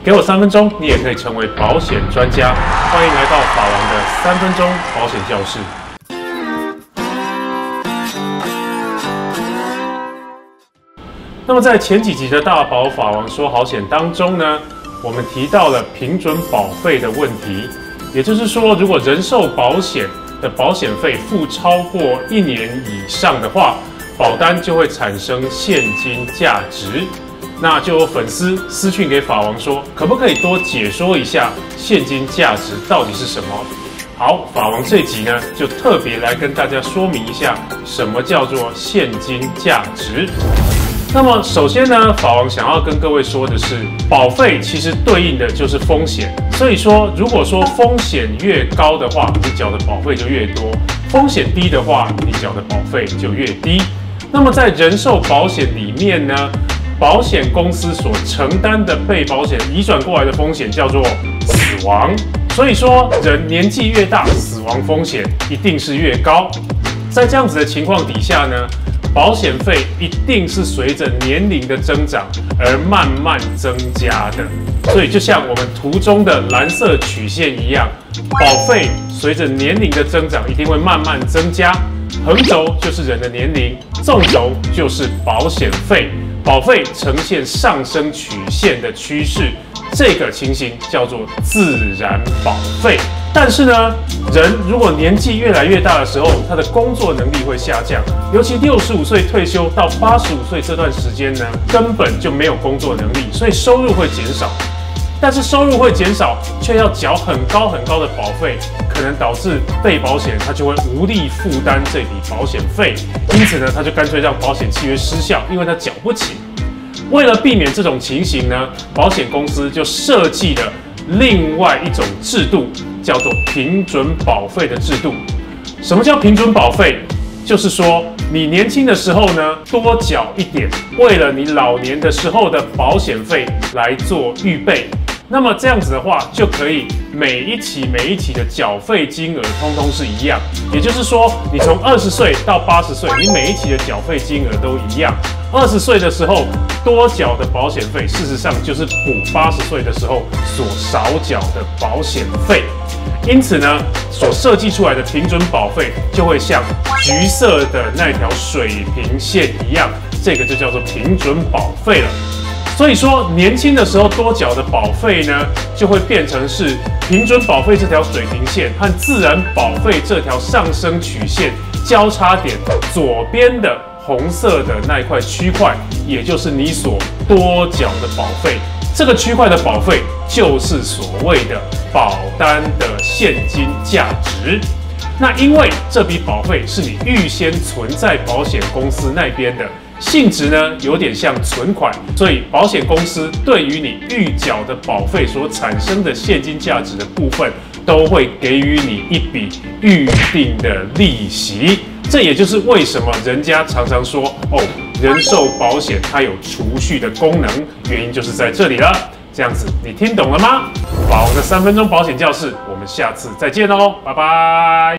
给我3分钟，你也可以成为保险专家。欢迎来到法王的3分钟保险教室。那么在前几集的大保法王说好险当中呢，我们提到了平准保费的问题，也就是说，如果人寿保险的保险费付超过1年以上的话，保单就会产生现金价值。那就有粉丝私讯给法王说，可不可以多解说一下现金价值到底是什么？好，法王这集呢就特别来跟大家说明一下什么叫做现金价值。那么首先呢，法王想要跟各位说的是，保费其实对应的就是风险，所以说如果说风险越高的话，你缴的保费就越多；风险低的话，你缴的保费就越低。那么在人寿保险里面呢，保险公司所承担的被保险移转过来的风险叫做死亡，所以说人年纪越大，死亡风险一定是越高。在这样子的情况底下呢，保险费一定是随着年龄的增长而慢慢增加的。所以就像我们图中的蓝色曲线一样，保费随着年龄的增长一定会慢慢增加。横轴就是人的年龄，纵轴就是保险费。保费呈现上升曲线的趋势，这个情形叫做自然保费。但是呢，人如果年纪越来越大的时候，他的工作能力会下降，尤其65岁退休到85岁这段时间呢，根本就没有工作能力，所以收入会减少。但是收入会减少，却要缴很高的保费，可能导致被保险他就会无力负担这笔保险费，因此呢，他就干脆让保险契约失效，因为他缴不起。为了避免这种情形呢，保险公司就设计了另外一种制度，叫做平准保费的制度。什么叫平准保费？就是说，你年轻的时候呢，多缴一点，为了你老年的时候的保险费来做预备。那么这样子的话，就可以每一期的缴费金额通通是一样。也就是说，你从20岁到80岁，你每一期的缴费金额都一样。20岁的时候多缴的保险费，事实上就是补80岁的时候所少缴的保险费。因此呢，所设计出来的平准保费就会像橘色的那条水平线一样，这个就叫做平准保费了。所以说，年轻的时候多缴的保费呢，就会变成是平准保费这条水平线和自然保费这条上升曲线交叉点左边的红色的那一块区块，也就是你所多缴的保费。这个区块的保费就是所谓的保单的现金价值。那因为这笔保费是你预先存在保险公司那边的，性质呢有点像存款，所以保险公司对于你预缴的保费所产生的现金价值的部分，都会给予你一笔预定的利息。这也就是为什么人家常常说哦，人寿保险它有储蓄的功能，原因就是在这里了。这样子你听懂了吗？法王的3分钟保险教室，我们下次再见喽，拜拜。